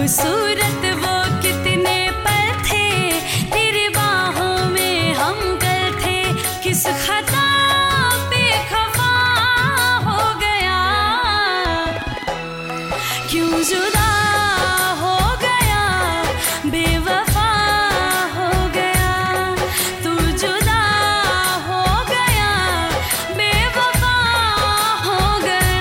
खूबसूरत वो कितने पल थे, तेरी बाहों में हम कल थे। किस खता पे खफा हो गया, क्यों जुदा हो गया, बेवफा हो गया। तू जुदा हो गया, बेवफा हो गया।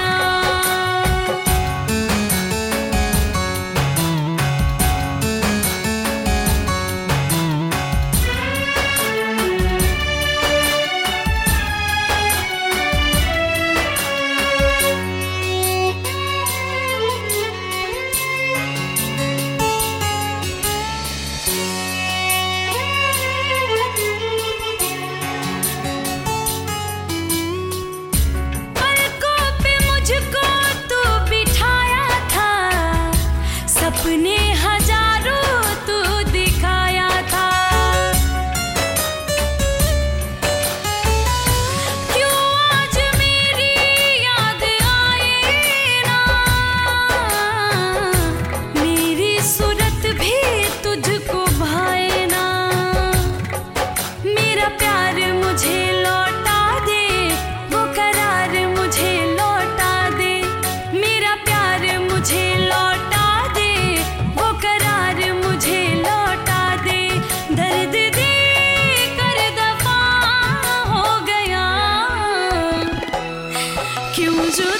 अपने हजारों तू दिखाया था, क्यों आज मेरी याद आए ना। मेरी सूरत भी तुझको भाए ना। मेरा प्यार मुझे लौटा दे, वो करार मुझे लौटा दे। मेरा प्यार मुझे लौटा दर्द दे कर दफा हो गया, क्यों जुदा